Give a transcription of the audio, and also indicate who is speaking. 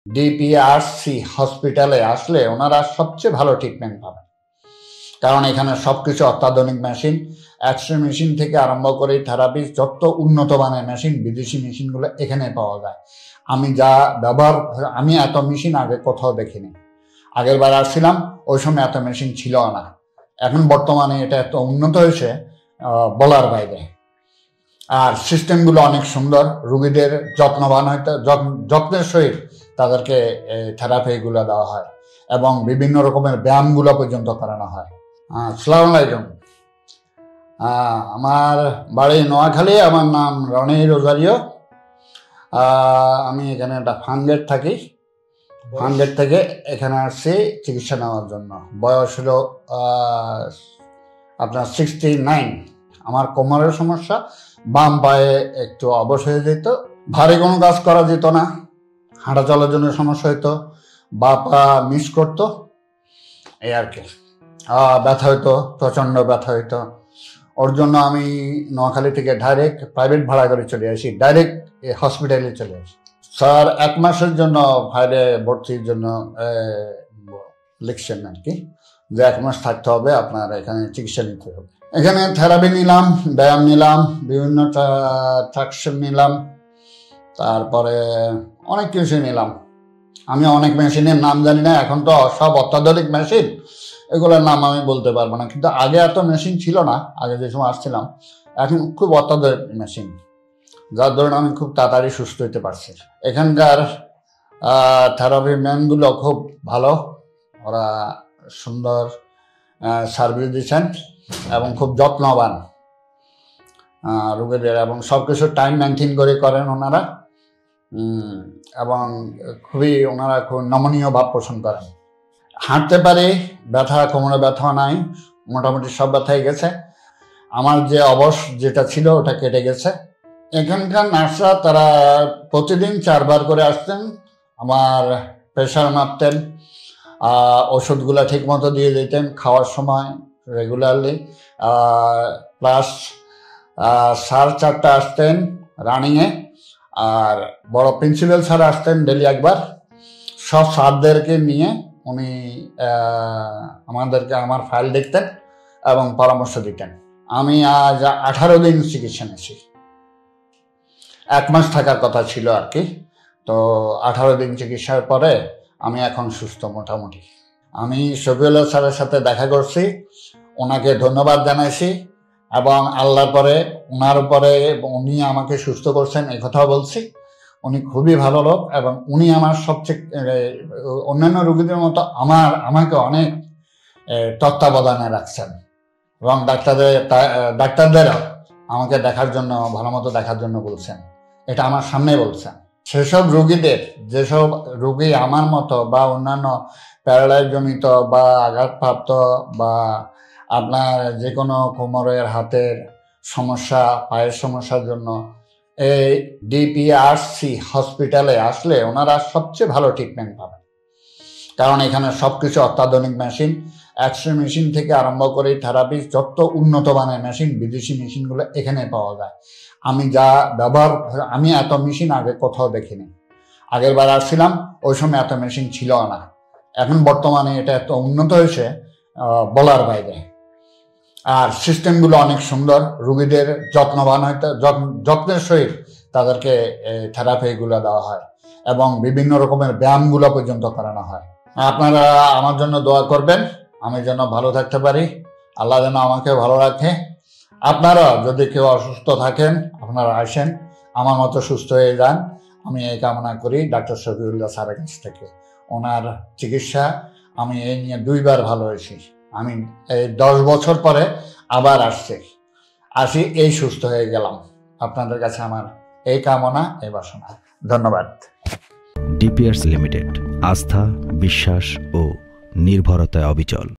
Speaker 1: DPRC হসপিটালে আসলে ওনারা সবচেয়ে ভালো ট্রিটমেন্ট পাবেন, কারণ এখানে সবকিছু অত্যাধুনিক মেশিন, এক্স-রে মেশিন থেকে আরম্ভ করে থেরাপি যত উন্নত মানের মেশিন, বিদেশি মেশিনগুলো এখানে পাওয়া যায়। আমি এত মেশিন আগে কোথাও দেখিনি। আগের বার আসছিলাম ওই সময় এত মেশিন ছিল না, এখন বর্তমানে এটা এত উন্নত হয়েছে বলার বাইরে। আর সিস্টেমগুলো অনেক সুন্দর, রুগীদের যত্নবান হইতে যত্নের সহিত তাদেরকে থেরাপিগুলো দেওয়া হয় এবং বিভিন্ন রকমের ব্যায়ামগুলো পর্যন্ত করানো হয়। আসসালামু আলাইকুম, আমার বাড়ি নোয়াখালী, আমার নাম রনি রোজারিও। আমি এখানে একটা ফার্মগেট থাকি, ফার্মগেট থেকে এখানে আসছি চিকিৎসা নেওয়ার জন্য। বয়স হলো আপনার 69। আমার কোমরের সমস্যা, বাম পায়ে একটু অবশ হয়ে যেত, ভারী কোনো কাজ করা যেত না, হাঁটা চলার জন্য সমস্যা হইতো, বা পা মিস করতো, এই আর কি। ব্যথা হইতো, প্রচণ্ড ব্যথা হইতো। ওর জন্য আমি নোয়াখালী থেকে ডাইরেক্ট প্রাইভেট ভাড়া করে চলে আসি, ডাইরেক্ট হসপিটালে চলে আসি। স্যার 1 মাসের জন্য বাইরে ভর্তির জন্য লিখছেন আর কি, যে 1 মাস থাকতে হবে, আপনার এখানে চিকিৎসা নিতে হবে। এখানে থেরাপি নিলাম, ব্যায়াম নিলাম, বিভিন্ন ট্রাকশন নিলাম, তারপরে অনেক কিছু নিলাম। আমি অনেক মেশিনের নাম জানি না, এখন তো সব অত্যাধুনিক মেশিন, এগুলোর নাম আমি বলতে পারবো না, কিন্তু আগে এত মেশিন ছিল না। আগে যে সময় আসছিলাম, এখন খুব অত্যাধুনিক মেশিন, যার ধরুন আমি খুব তাড়াতাড়ি সুস্থ হতে পারছি। এখানকার থেরাপি ম্যানগুলো খুব ভালো, ওরা সুন্দর সার্ভিস দিচ্ছেন এবং খুব যত্নবান রোগীদের, এবং সব কিছু টাইম মেনটেন করে করেন ওনারা, এবং ওনারা খুব নমনীয় ভাব পোষণ করেন। হাঁটতে পারি, ব্যথা, কোমরে ব্যথা নাই, মোটামুটি সব ব্যথাই গেছে। আমার যে অবশ যেটা ছিল ওটা কেটে গেছে। এখানকার নার্সরা তারা প্রতিদিন 4 বার করে আসতেন, আমার প্রেশার মাপতেন, ওষুধগুলো ঠিক মতো দিয়ে দিতেন খাওয়ার সময় রেগুলারলি, প্লাস স্যার 4টা আসতেন রানিংয়ে, আর বড় প্রিন্সিপাল স্যার আসতেন ডেলি একবার। সব স্যারদেরকে নিয়ে উনি আমার ফাইল দেখতেন এবং পরামর্শ দিতেন। আমি আজ 18 দিন চিকিৎসা নিয়েছি। 1 মাস থাকার কথা ছিল আর কি, তো 18 দিন চিকিৎসার পরে আমি এখন সুস্থ মোটামুটি। আমি শফিউল্লাহ স্যারের সাথে দেখা করছি, ওনাকে ধন্যবাদ জানাইছি, এবং আল্লাহর পরে ওনার উপরে উনি আমাকে সুস্থ করছেন এই কথাও বলছি। উনি খুবই ভালো লোক, এবং উনি আমার সবচেয়ে অন্যান্য রোগীদের মতো আমাকে অনেক তত্ত্বাবধানে রাখছেন, এবং ডাক্তারদেরও আমাকে দেখার জন্য, ভালো মতো দেখার জন্য বলছেন। এটা আমার সামনে বলছেন। সেসব রোগীদের, যেসব রোগী আমার মতো বা অন্যান্য প্যারালাইজ জনিত বা আঘাতপ্রাপ্ত বা আপনার যে কোনো কোমরের, হাতের সমস্যা, পায়ের সমস্যার জন্য এই ডিপিআরসি হসপিটালে আসলে ওনারা সবচেয়ে ভালো ট্রিটমেন্ট পাবেন, কারণ এখানে সবকিছু অত্যাধুনিক মেশিন, এক্স-রে মেশিন থেকে আরম্ভ করে থেরাপি যত উন্নত মানের মেশিন, বিদেশি মেশিনগুলো এখানে পাওয়া যায়। আমি এত মেশিন আগে কোথাও দেখিনি। আগের বার আসছিলাম ওই সময় এত মেশিন ছিল না, এখন বর্তমানে এটা এত উন্নত হয়েছে বলার বাইরে। আর সিস্টেমগুলো অনেক সুন্দর, রুগীদের যত্নবান হইতে যত্নের সহিত তাদেরকে থেরাপিগুলো দেওয়া হয় এবং বিভিন্ন রকমের ব্যায়ামগুলো পর্যন্ত করানো হয়। আপনারা আমার জন্য দোয়া করবেন, আমি যেন ভালো থাকতে পারি, আল্লাহ যেন আমাকে ভালো রাখে। আপনারা যদি কেউ অসুস্থ থাকেন, আপনারা আসেন, আমার মতো সুস্থ হয়ে যান, আমি এই কামনা করি ডাক্তার শফিউল্লাহ স্যারের কাছ থেকে। ওনার চিকিৎসা আমি এই নিয়ে 2 বার ভালো হয়েছি। আমি এই 10 বছর পরে আবার আসি, এই সুস্থ হয়ে গেলাম। আপনাদের কাছে আমার এই কামনা, এই বাসনা। ধন্যবাদ।
Speaker 2: ডিপিআরসি লিমিটেড, আস্থা, বিশ্বাস ও নির্ভরতায় অবিচল।